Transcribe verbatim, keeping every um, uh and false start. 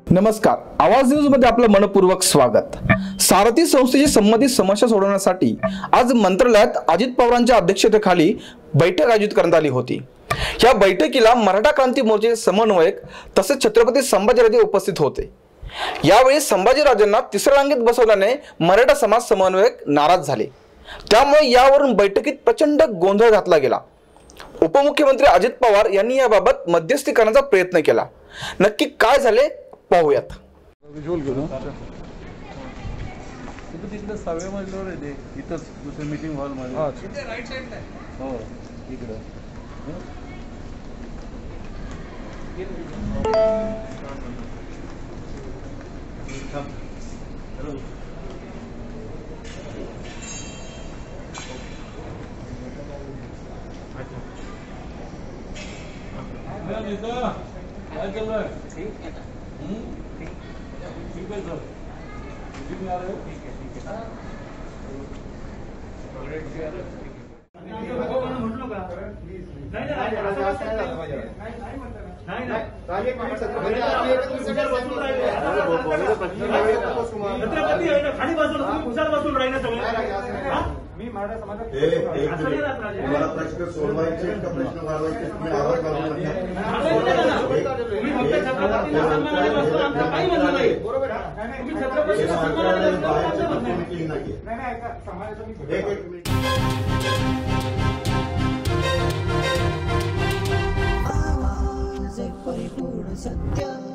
नमस्कार, आवाज न्यूज मध्ये आपलं मनपूर्वक स्वागत। सारथी संस्थेची संबंधित समस्या सोडवण्यासाठी आज मंत्रालयात अजित पवारांच्या अध्यक्षतेखाली बैठक आयोजित करण्यात आली होती। या बैठकीला मराठा क्रांती मोर्चाचे समन्वयक तसेच छत्रपती संभाजीराजे उपस्थित होते। यावेळी संभाजीराजांना तिसऱ्या रांगेत बसवल्याने मराठा समाज समन्वयक नाराज झाले, त्यामुळे यावरून बैठकीत प्रचंड गोंधळ घातला गेला। उपमुख्यमंत्री अजित पवार यांनी याबाबत मध्यस्थी करण्याचा प्रयत्न केला। नक्की काय झाले पाहूयात। विजुअल घेऊ ना तिकडे सहाव्या मजल्यावर आहे ते, इथंच दुसऱ्या मीटिंग हॉल मध्ये। हां इथे राईट साइडला आहे। हो इकडे हॅलो मैं नेता काय चल रहा है? ठीक है ठीक है सर, मीटिंग में आ रहे हो? ठीक है ठीक है ऑलरेडी ठीक है नहीं म्हटलो का? नाही नाही असं असं नाही झालं पाहिजे। नाही म्हटलं नाही नाही राज एक मिनिट सर, म्हणजे आम्ही एकच विषयावर बसून राहिले। छत्रपती आहे ना, खाली बसून तुम्ही खुशाल बसून राहिले सगळे। मी मराठा समाजात मला प्रश्न सोडवायचे का प्रश्न वाढवायचे तुम्ही आवाज काढून नका। तुम्ही फक्त छत्रपती सन्मानाने बसतो, आमचं काही म्हणणं नाही। बरोबर आहे, तुम्ही छत्रपती सन्मानाने बसतो, आमचं म्हणणं नाही। नाही नाही ऐका, समाजाचं मी एक एक मिनिट आवाज एक परिपूर्ण सत्य।